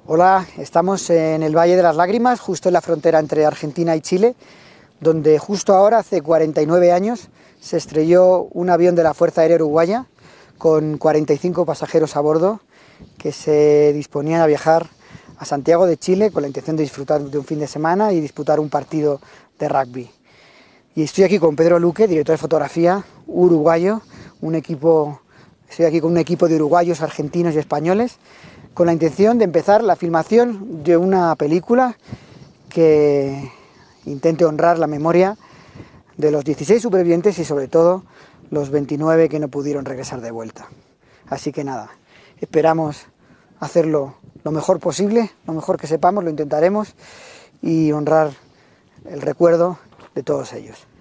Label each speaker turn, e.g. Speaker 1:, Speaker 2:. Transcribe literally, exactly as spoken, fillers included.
Speaker 1: Hola, estamos en el Valle de las Lágrimas, justo en la frontera entre Argentina y Chile, donde justo ahora, hace cuarenta y nueve años, se estrelló un avión de la Fuerza Aérea Uruguaya con cuarenta y cinco pasajeros a bordo que se disponían a viajar a Santiago de Chile con la intención de disfrutar de un fin de semana y disputar un partido de rugby. Y estoy aquí con Pedro Luque, director de fotografía uruguayo, un equipo, estoy aquí con un equipo de uruguayos, argentinos y españoles, con la intención de empezar la filmación de una película que intente honrar la memoria de los dieciséis supervivientes y sobre todo los veintinueve que no pudieron regresar de vuelta. Así que nada, esperamos hacerlo lo mejor posible, lo mejor que sepamos, lo intentaremos y honrar el recuerdo de todos ellos.